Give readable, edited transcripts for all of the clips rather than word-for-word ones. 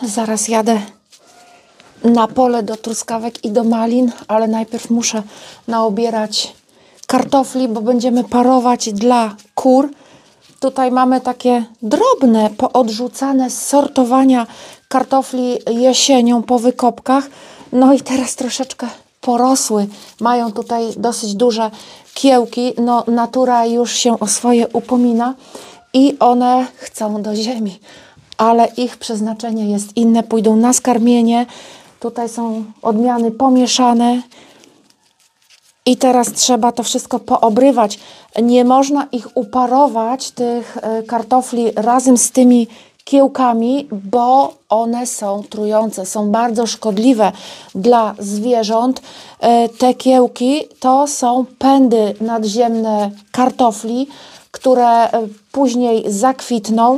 Zaraz jadę na pole do truskawek i do malin, ale najpierw muszę naobierać kartofli, bo będziemy parować dla kur. Tutaj mamy takie drobne, poodrzucane z sortowania kartofli jesienią po wykopkach. No i teraz troszeczkę porosły. Mają tutaj dosyć duże kiełki. No, natura już się o swoje upomina i one chcą do ziemi. Ale ich przeznaczenie jest inne. Pójdą na skarmienie. Tutaj są odmiany pomieszane. I teraz trzeba to wszystko poobrywać. Nie można ich uparować, tych kartofli, razem z tymi kiełkami, bo one są trujące, są bardzo szkodliwe dla zwierząt. Te kiełki to są pędy nadziemne kartofli, które później zakwitną.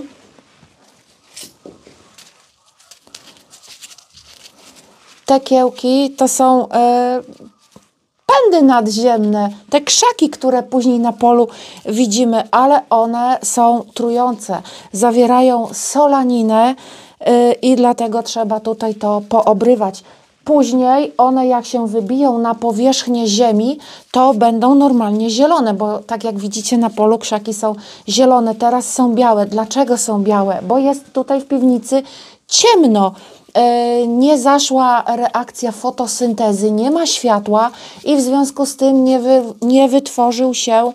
Te kiełki to są pędy nadziemne, te krzaki, które później na polu widzimy, ale one są trujące, zawierają solaninę i dlatego trzeba tutaj to poobrywać. Później one, jak się wybiją na powierzchnię ziemi, to będą normalnie zielone, bo tak jak widzicie na polu krzaki są zielone, teraz są białe. Dlaczego są białe? Bo jest tutaj w piwnicy ciemno. Nie zaszła reakcja fotosyntezy, nie ma światła i w związku z tym nie wytworzył się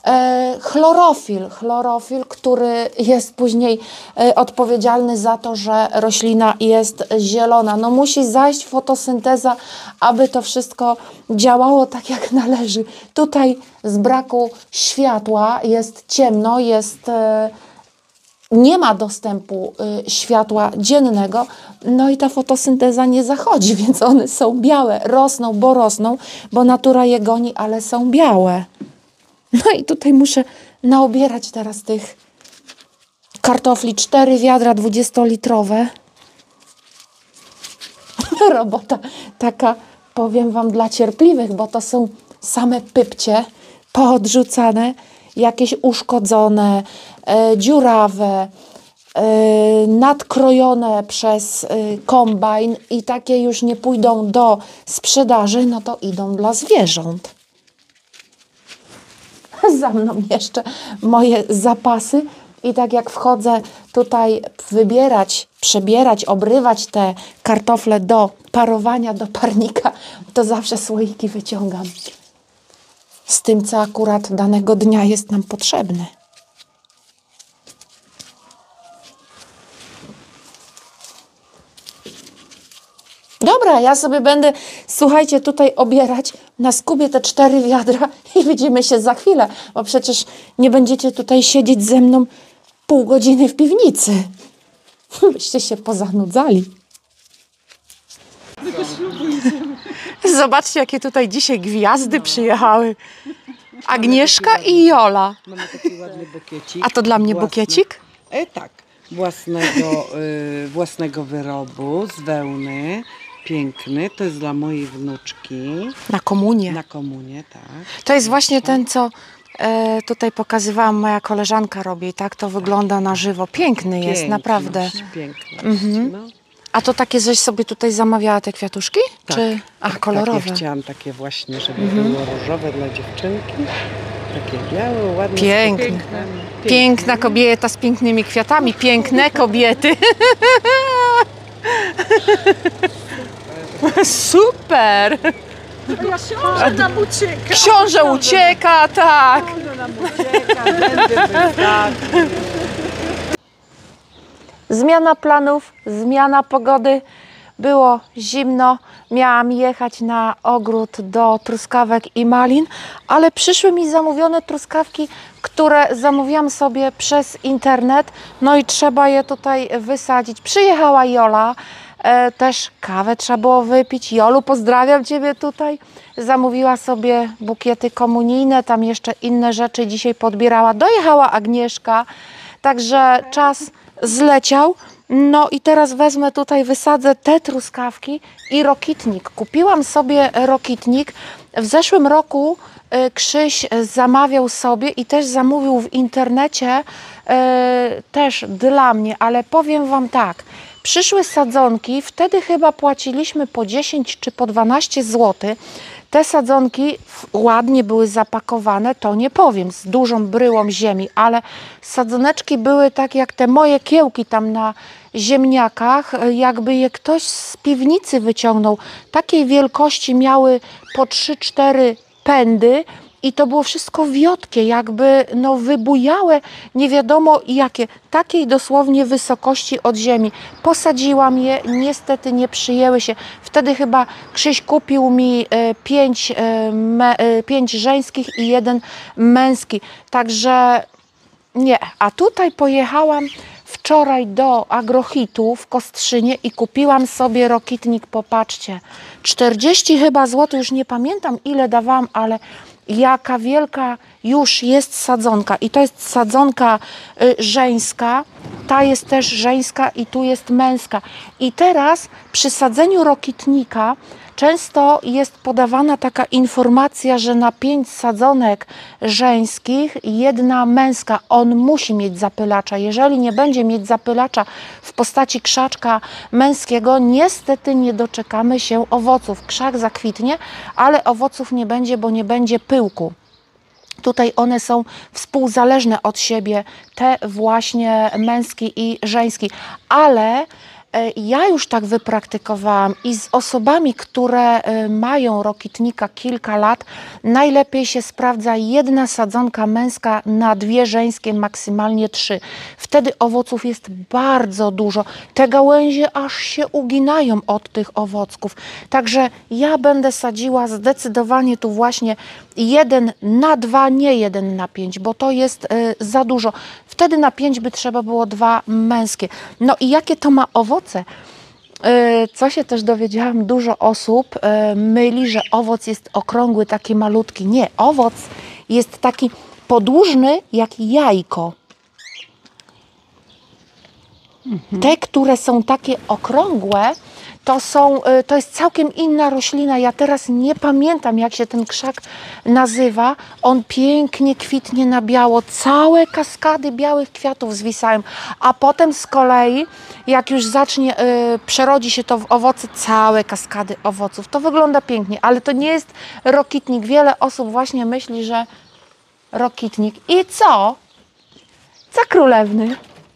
chlorofil, który jest później odpowiedzialny za to, że roślina jest zielona. No musi zajść fotosynteza, aby to wszystko działało tak jak należy. Tutaj z braku światła jest ciemno, nie ma dostępu światła dziennego, no i ta fotosynteza nie zachodzi, więc one są białe, rosną, bo natura je goni, ale są białe. No i tutaj muszę naobierać teraz tych kartofli, 4 wiadra 20-litrowe. Robota taka, powiem Wam, dla cierpliwych, bo to są same pypcie poodrzucane, jakieś uszkodzone, dziurawe, nadkrojone przez kombajn i takie już nie pójdą do sprzedaży, no to idą dla zwierząt. Za mną jeszcze moje zapasy i tak jak wchodzę tutaj przebierać, obrywać te kartofle do parowania, do parnika, to zawsze słoiki wyciągam z tym, co akurat danego dnia jest nam potrzebne. Dobra, ja sobie będę, słuchajcie, tutaj obierać, naskubię te 4 wiadra i widzimy się za chwilę, bo przecież nie będziecie tutaj siedzieć ze mną pół godziny w piwnicy. Byście się pozanudzali. Zobaczcie, jakie tutaj dzisiaj gwiazdy przyjechały. Agnieszka i Jola. Mamy taki ładny bukiecik. A to dla mnie bukiecik? Tak. Własnego wyrobu z wełny. Piękny. To jest dla mojej wnuczki. Na komunię. Na komunię, tak. To jest właśnie ten, co tutaj pokazywałam, moja koleżanka robi. Tak to wygląda na żywo. Piękny jest, naprawdę. Piękność, no. A to takie, żeś sobie tutaj zamawiała te kwiatuszki? Tak. Czy... Ach, kolorowe. Takie chciałam takie właśnie, żeby było różowe dla dziewczynki. Takie białe, ładne. Piękne. Piękna kobieta z pięknymi kwiatami. Piękne kobiety. Super! Książę nam ucieka. Książę ucieka, tak. Książę nam ucieka, będę Zmiana planów, zmiana pogody. Było zimno, miałam jechać na ogród do truskawek i malin, ale przyszły mi zamówione truskawki, które zamówiłam sobie przez internet, no i trzeba je tutaj wysadzić. Przyjechała Jola, też kawę trzeba było wypić. Jolu, pozdrawiam Ciebie tutaj. Zamówiła sobie bukiety komunijne, tam jeszcze inne rzeczy dzisiaj podbierała. Dojechała Agnieszka, także czas zleciał. No i teraz wezmę tutaj, wysadzę te truskawki i rokitnik. Kupiłam sobie rokitnik. W zeszłym roku Krzyś zamawiał sobie i też zamówił w internecie też dla mnie, ale powiem Wam tak, Przyszły sadzonki, wtedy chyba płaciliśmy po 10 czy po 12 zł. Te sadzonki ładnie były zapakowane, to nie powiem, z dużą bryłą ziemi, ale sadzoneczki były tak jak te moje kiełki tam na ziemniakach, jakby je ktoś z piwnicy wyciągnął. Takiej wielkości miały po 3-4 pędy i to było wszystko wiotkie, jakby no wybujałe, nie wiadomo jakie, takiej dosłownie wysokości od ziemi. Posadziłam je, niestety nie przyjęły się. Wtedy chyba Krzyś kupił mi 5 żeńskich i 1 męski, także nie. A tutaj pojechałam wczoraj do Agrohitu w Kostrzynie i kupiłam sobie rokitnik, popatrzcie, 40 chyba złotych, już nie pamiętam ile dawałam, ale jaka wielka już jest sadzonka. I to jest sadzonka żeńska, ta jest też żeńska i tu jest męska. I teraz przy sadzeniu rokitnika często jest podawana taka informacja, że na 5 sadzonek żeńskich 1 męska. On musi mieć zapylacza. Jeżeli nie będzie mieć zapylacza w postaci krzaczka męskiego, niestety nie doczekamy się owoców. Krzak zakwitnie, ale owoców nie będzie, bo nie będzie pyłku. Tutaj one są współzależne od siebie, te właśnie męski i żeński, ale ja już tak wypraktykowałam i z osobami, które mają rokitnika kilka lat, najlepiej się sprawdza 1 sadzonka męska na 2 żeńskie, maksymalnie 3. Wtedy owoców jest bardzo dużo. Te gałęzie aż się uginają od tych owocków. Także ja będę sadziła zdecydowanie tu właśnie 1 na 2, nie 1 na 5, bo to jest za dużo. Wtedy na 5 by trzeba było 2 męskie. No i jakie to ma owoce? Co się też dowiedziałam, dużo osób myli, że owoc jest okrągły, taki malutki. Nie, owoc jest taki podłużny jak jajko. Te, które są takie okrągłe, to jest całkiem inna roślina. Ja teraz nie pamiętam, jak się ten krzak nazywa. On pięknie kwitnie na biało. Całe kaskady białych kwiatów zwisają. A potem z kolei, jak już zacznie, przerodzi się to w owoce, całe kaskady owoców. To wygląda pięknie, ale to nie jest rokitnik. Wiele osób właśnie myśli, że rokitnik. I co? Co królewny?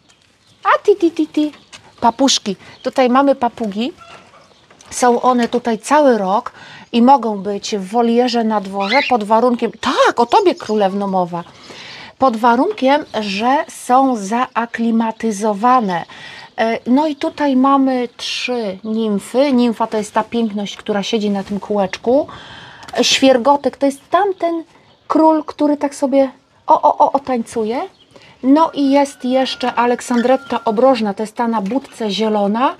A ti. Papuszki. Tutaj mamy papugi. Są one tutaj cały rok i mogą być w wolierze na dworze pod warunkiem, tak, o tobie królewno mowa, pod warunkiem, że są zaaklimatyzowane. No i tutaj mamy 3 nimfy. Nimfa to jest ta piękność, która siedzi na tym kółeczku. Świergotek to jest tamten król, który tak sobie tańcuje. No i jest jeszcze Aleksandretta obrożna, to jest ta na budce zielona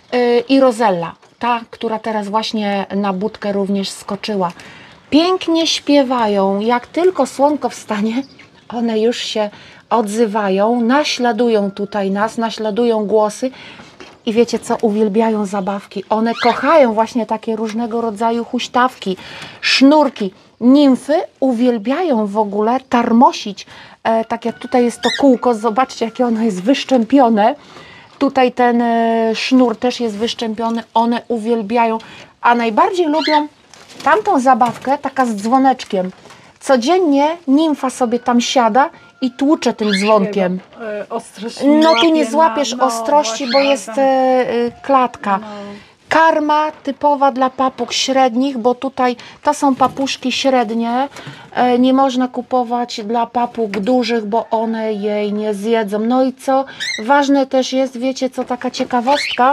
i Rozella, ta, która teraz właśnie na budkę również skoczyła. Pięknie śpiewają, jak tylko słonko wstanie, one już się odzywają, naśladują tutaj nas, naśladują głosy i wiecie co, uwielbiają zabawki. One kochają właśnie takie różnego rodzaju huśtawki, sznurki. Nimfy uwielbiają w ogóle tarmosić, tak jak tutaj jest to kółko, zobaczcie jakie ono jest wyszczępione. Tutaj ten sznur też jest wyszczępiony, one uwielbiają, a najbardziej lubią tamtą zabawkę, taka z dzwoneczkiem. Codziennie nimfa sobie tam siada i tłucze tym dzwonkiem. Ostrość No tu nie złapiesz ostrości, bo jest klatka. Karma typowa dla papug średnich, bo tutaj to są papuszki średnie. Nie można kupować dla papug dużych, bo one jej nie zjedzą. No i co ważne też jest, wiecie co, taka ciekawostka,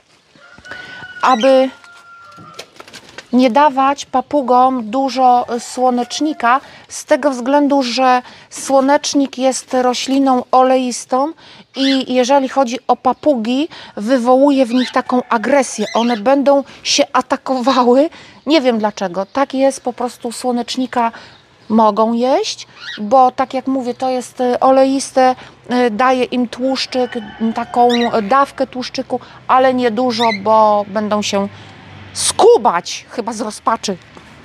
aby nie dawać papugom dużo słonecznika, z tego względu, że słonecznik jest rośliną oleistą i jeżeli chodzi o papugi, wywołuje w nich taką agresję. One będą się atakowały, nie wiem dlaczego. Tak jest, po prostu słonecznika mogą jeść, bo tak jak mówię, to jest oleiste, daje im tłuszczyk, taką dawkę tłuszczyku, ale nie dużo, bo będą się skubać, chyba z rozpaczy.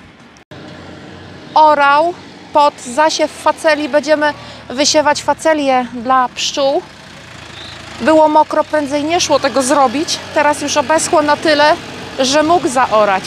Orał pod zasiew faceli. Będziemy wysiewać facelię dla pszczół. było mokro, prędzej nie szło tego zrobić. Teraz już obeschło na tyle, że mógł zaorać.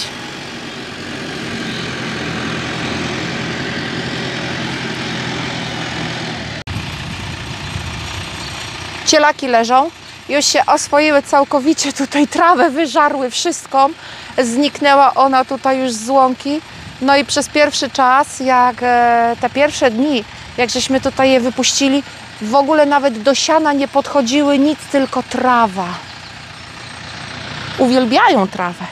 Cielaki leżą, już się oswoiły całkowicie, tutaj trawę wyżarły, wszystko. Zniknęła ona tutaj już z łąki. No i przez pierwszy czas, jak te pierwsze dni, jak żeśmy tutaj je wypuścili, w ogóle nawet do siana nie podchodziły, nic, tylko trawa. Uwielbiają trawę.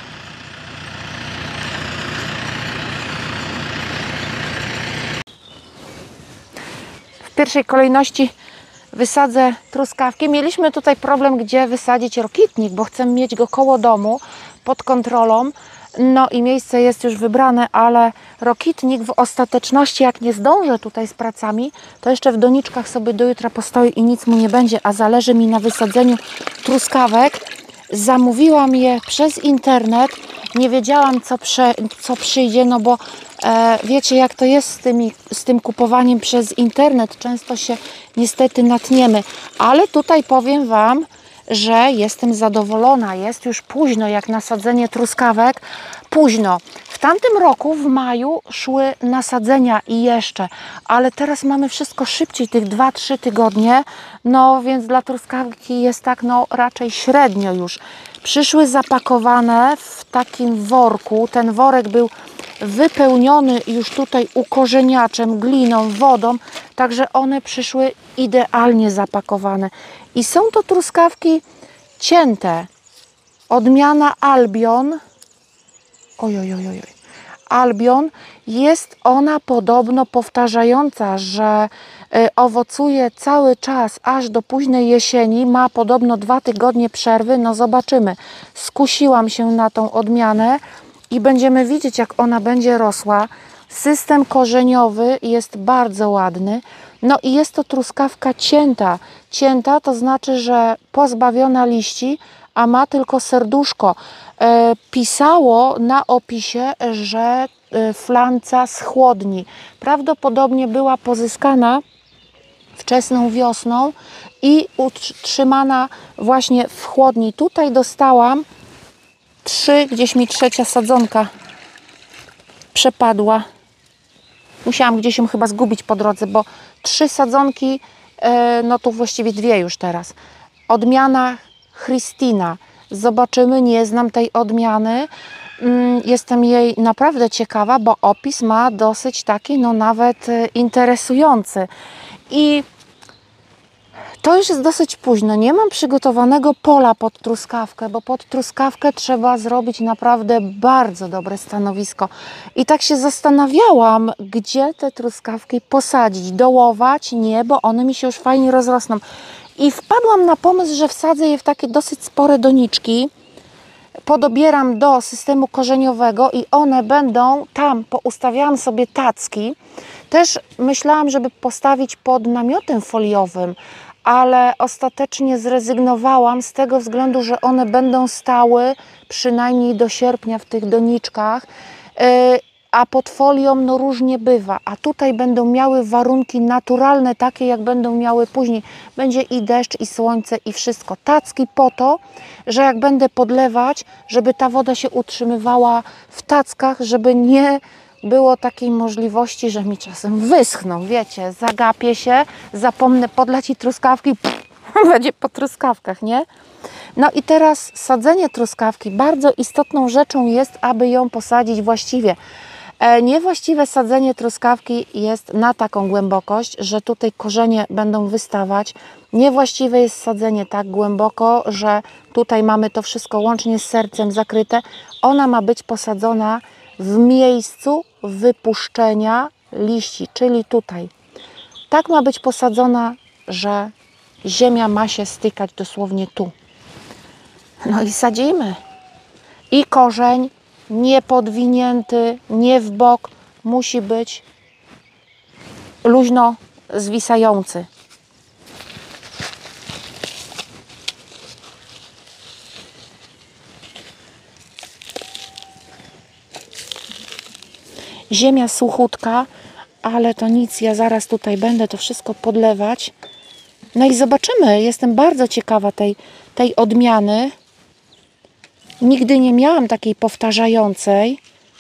W pierwszej kolejności wysadzę truskawki. Mieliśmy tutaj problem, gdzie wysadzić rokitnik, bo chcę mieć go koło domu, pod kontrolą. No i miejsce jest już wybrane, ale rokitnik w ostateczności, jak nie zdążę tutaj z pracami, to jeszcze w doniczkach sobie do jutra postoi i nic mu nie będzie, a zależy mi na wysadzeniu truskawek. Zamówiłam je przez internet. Nie wiedziałam, co przyjdzie, no bo wiecie, jak to jest z tym kupowaniem przez internet. Często się niestety natniemy, ale tutaj powiem Wam, że jestem zadowolona. Jest już późno, jak na sadzenie truskawek. Późno. W tamtym roku w maju szły nasadzenia i jeszcze, ale teraz mamy wszystko szybciej, tych 2-3 tygodnie, no więc dla truskawki jest tak, no raczej średnio już. Przyszły zapakowane w takim worku. Ten worek był wypełniony już tutaj ukorzeniaczem, gliną, wodą, także one przyszły idealnie zapakowane. I są to truskawki cięte. Odmiana Albion. Albion. Jest ona podobno powtarzająca, że owocuje cały czas, aż do późnej jesieni. Ma podobno 2 tygodnie przerwy. No zobaczymy. Skusiłam się na tą odmianę i będziemy widzieć, jak ona będzie rosła. System korzeniowy jest bardzo ładny. No i jest to truskawka cięta. Cięta to znaczy, że pozbawiona liści, a ma tylko serduszko. Pisało na opisie, że flanca z chłodni. Prawdopodobnie była pozyskana wczesną wiosną i utrzymana właśnie w chłodni. Tutaj dostałam 3, gdzieś mi trzecia sadzonka przepadła. Musiałam gdzieś ją chyba zgubić po drodze, bo 3 sadzonki, no to właściwie 2 już teraz. Odmiana Christina. Zobaczymy, nie znam tej odmiany. Jestem jej naprawdę ciekawa, bo opis ma dosyć taki, no nawet interesujący. I to już jest dosyć późno. Nie mam przygotowanego pola pod truskawkę, bo pod truskawkę trzeba zrobić naprawdę bardzo dobre stanowisko. I tak się zastanawiałam, gdzie te truskawki posadzić. Dołować? Nie, bo one mi się już fajnie rozrosną. I wpadłam na pomysł, że wsadzę je w takie dosyć spore doniczki. Podobieram do systemu korzeniowego i one będą tam, poustawiałam sobie tacki. Też myślałam, żeby postawić pod namiotem foliowym, ale ostatecznie zrezygnowałam z tego względu, że one będą stały przynajmniej do sierpnia w tych doniczkach, a pod folią no różnie bywa, a tutaj będą miały warunki naturalne, takie jak będą miały później. Będzie i deszcz, i słońce, i wszystko. Tacki po to, że jak będę podlewać, żeby ta woda się utrzymywała w tackach, żeby nie było takiej możliwości, że mi czasem wyschną, wiecie, zagapię się, zapomnę podlać i truskawki, będzie po truskawkach, nie? No i teraz sadzenie truskawki. Bardzo istotną rzeczą jest, aby ją posadzić właściwie. Niewłaściwe sadzenie truskawki jest na taką głębokość, że tutaj korzenie będą wystawać. Niewłaściwe jest sadzenie tak głęboko, że tutaj mamy to wszystko łącznie z sercem zakryte. Ona ma być posadzona w miejscu wypuszczenia liści, czyli tutaj. Tak ma być posadzona, że ziemia ma się stykać dosłownie tu. No i sadzimy. I korzeń nie podwinięty, nie w bok, musi być luźno zwisający. Ziemia suchutka, ale to nic, ja zaraz tutaj będę to wszystko podlewać. No i zobaczymy. Jestem bardzo ciekawa tej odmiany. Nigdy nie miałam takiej powtarzającej.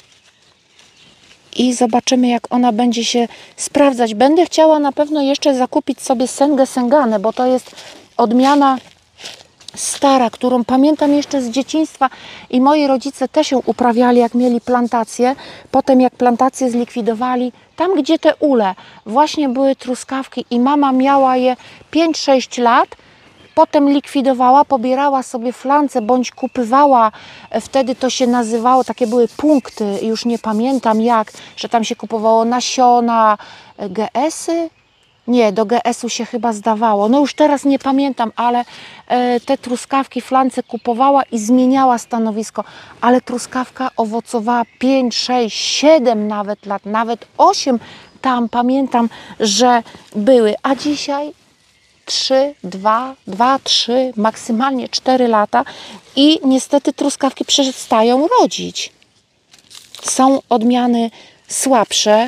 I zobaczymy, jak ona będzie się sprawdzać. Będę chciała na pewno jeszcze zakupić sobie Sengę Sengane, bo to jest odmiana stara, którą pamiętam jeszcze z dzieciństwa i moi rodzice też ją uprawiali, jak mieli plantacje. Potem jak plantacje zlikwidowali, tam gdzie te ule właśnie były truskawki i mama miała je 5-6 lat, potem likwidowała, pobierała sobie flance bądź kupywała, wtedy to się nazywało, takie były punkty, już nie pamiętam jak, że tam się kupowało nasiona, GS-y. Nie, do GS-u się chyba zdawało. No już teraz nie pamiętam, ale te truskawki, flance kupowała i zmieniała stanowisko. Ale truskawka owocowała 5, 6, 7 nawet lat, nawet 8 tam pamiętam, że były. A dzisiaj 3, 2, 3, maksymalnie 4 lata i niestety truskawki przestają rodzić. Są odmiany słabsze.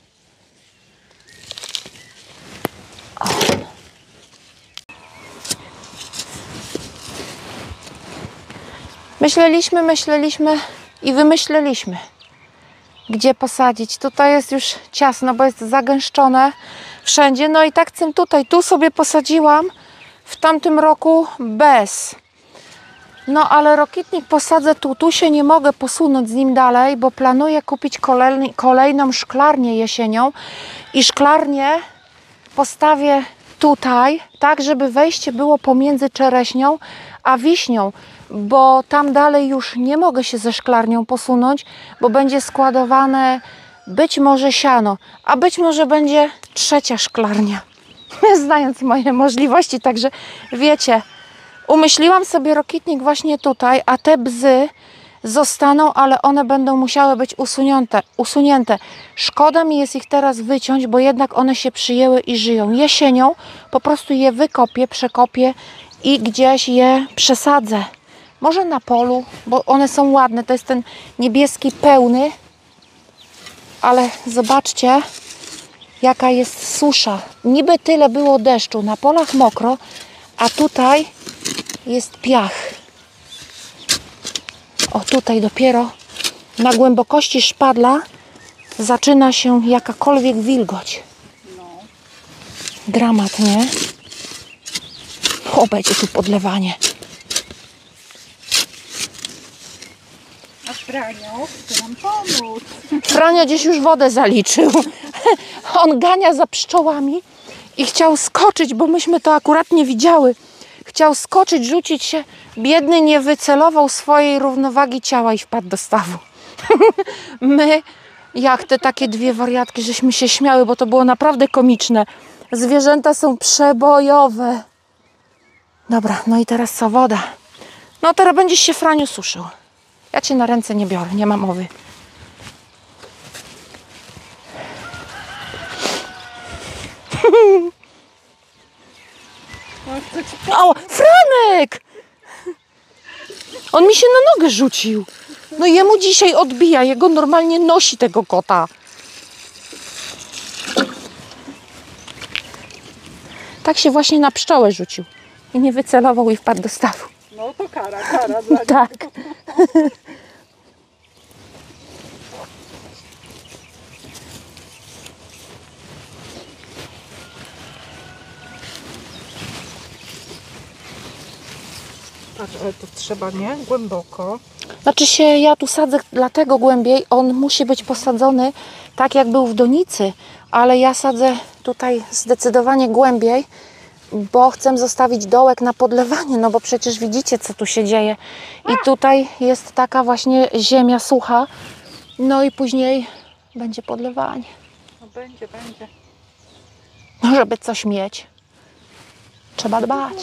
Myśleliśmy i wymyśleliśmy, gdzie posadzić. Tutaj jest już ciasno, bo jest zagęszczone wszędzie. No i tak chcę tutaj. Tu sobie posadziłam w tamtym roku bez. No ale rokitnik posadzę tu. Tu się nie mogę posunąć z nim dalej, bo planuję kupić kolejną szklarnię jesienią. I szklarnię postawię tutaj, tak żeby wejście było pomiędzy czereśnią a wiśnią, bo tam dalej już nie mogę się ze szklarnią posunąć, bo będzie składowane być może siano, a być może będzie trzecia szklarnia, znając moje możliwości. Także wiecie, umyśliłam sobie rokitnik właśnie tutaj, a te bzy zostaną, ale one będą musiały być usunięte. Szkoda mi jest ich teraz wyciąć, bo jednak one się przyjęły i żyją. Jesienią po prostu je wykopię, przekopię i gdzieś je przesadzę. Może na polu, bo one są ładne. To jest ten niebieski pełny, ale zobaczcie, jaka jest susza. Niby tyle było deszczu, na polach mokro, a tutaj jest piach. O, tutaj dopiero na głębokości szpadla zaczyna się jakakolwiek wilgoć. Dramat, nie? O, będzie tu podlewanie. A Franio chce nam pomóc. Franio gdzieś już wodę zaliczył. On gania za pszczołami i chciał skoczyć, bo myśmy to akurat nie widziały. Chciał skoczyć, rzucić się. Biedny nie wycelował swojej równowagi ciała i wpadł do stawu. My, jak te takie dwie wariatki, żeśmy się śmiały, bo to było naprawdę komiczne. Zwierzęta są przebojowe. Dobra, no i teraz co? Woda. No teraz będziesz się, Franiu, suszył. Ja cię na ręce nie biorę, nie ma mowy. O, Franek! On mi się na nogę rzucił. No jemu dzisiaj odbija, jego normalnie nosi tego kota. Tak się właśnie na pszczołę rzucił. I nie wycelował i wpadł do stawu. No to kara dla niego. Tak. Patrz, ale to trzeba, nie? Głęboko. Znaczy się, ja tu sadzę dlatego głębiej, on musi być posadzony tak jak był w donicy, ale ja sadzę tutaj zdecydowanie głębiej, bo chcę zostawić dołek na podlewanie, no bo przecież widzicie, co tu się dzieje. I tutaj jest taka właśnie ziemia sucha, no i później będzie podlewanie. No będzie. No, żeby coś mieć, trzeba dbać.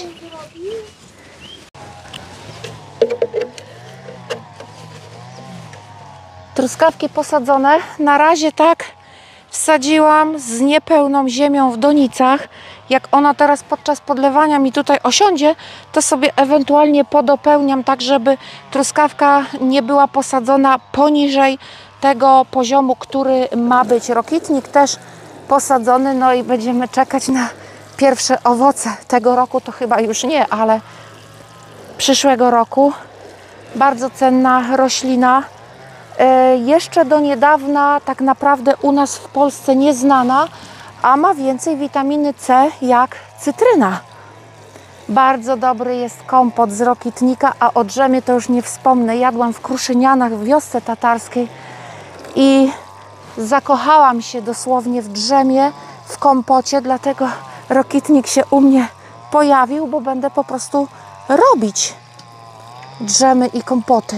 Truskawki posadzone. Na razie tak wsadziłam z niepełną ziemią w donicach. Jak ona teraz podczas podlewania mi tutaj osiądzie, to sobie ewentualnie podopełniam tak, żeby truskawka nie była posadzona poniżej tego poziomu, który ma być. Rokitnik też posadzony, no i będziemy czekać na pierwsze owoce tego roku, to chyba już nie, ale przyszłego roku. Bardzo cenna roślina. Jeszcze do niedawna tak naprawdę u nas w Polsce nieznana, a ma więcej witaminy C jak cytryna. Bardzo dobry jest kompot z rokitnika, a o drzemie to już nie wspomnę. Jadłam w Kruszynianach w wiosce tatarskiej i zakochałam się dosłownie w drzemie, w kompocie, dlatego rokitnik się u mnie pojawił, bo będę po prostu robić drzemy i kompoty.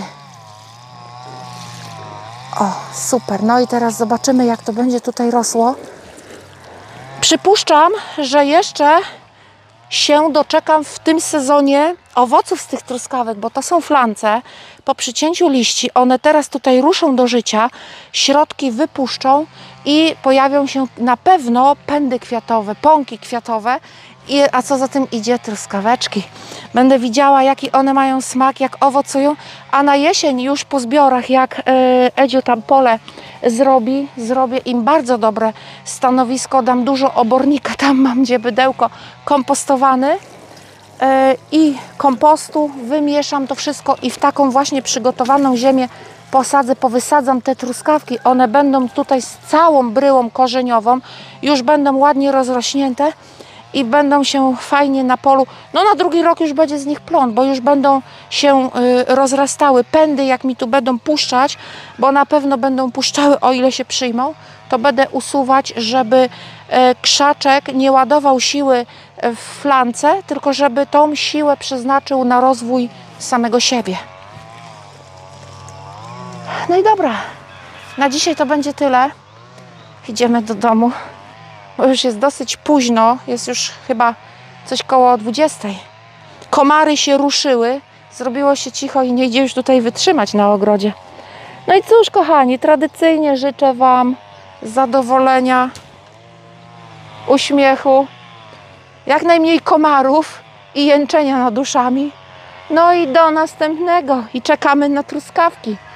O, super. No i teraz zobaczymy, jak to będzie tutaj rosło. Przypuszczam, że jeszcze się doczekam w tym sezonie owoców z tych truskawek, bo to są flance. Po przycięciu liści one teraz tutaj ruszą do życia, środki wypuszczą i pojawią się na pewno pędy kwiatowe, pąki kwiatowe, a co za tym idzie, truskaweczki. Będę widziała, jaki one mają smak, jak owocują, a na jesień już po zbiorach, jak Edziu tam pole zrobię im bardzo dobre stanowisko, dam dużo obornika, tam mam gdzie bydełko kompostowany i kompostu, wymieszam to wszystko i w taką właśnie przygotowaną ziemię posadzę, powysadzam te truskawki, one będą tutaj z całą bryłą korzeniową, już będą ładnie rozrośnięte i będą się fajnie na polu, no na drugi rok już będzie z nich plon, bo już będą się rozrastały pędy, jak mi tu będą puszczać, bo na pewno będą puszczały, o ile się przyjmą, to będę usuwać, żeby krzaczek nie ładował siły w flance, tylko żeby tą siłę przeznaczył na rozwój samego siebie. No i dobra, na dzisiaj to będzie tyle. Idziemy do domu, bo już jest dosyć późno, jest już chyba coś koło 20. Komary się ruszyły, zrobiło się cicho i nie idzie już tutaj wytrzymać na ogrodzie. No i cóż, kochani, tradycyjnie życzę Wam zadowolenia, uśmiechu, jak najmniej komarów i jęczenia nad uszami. No i do następnego i czekamy na truskawki.